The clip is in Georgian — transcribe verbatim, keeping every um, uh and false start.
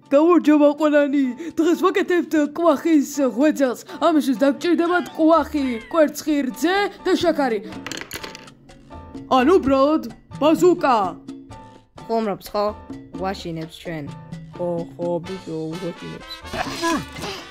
გამარჯობა ყველანი, დღეს ვაკეთებთ კვახის ღვეძელს. ამისთვის დაგჭირდებათ კვახი, კვერცხი, რძე და შაქარი. ანუ ბროდ, ბაზუკა. ხომრობს ხო? ვაშინებს ჩვენ. ხო, ხო, ბიჭო, ვაშინებს.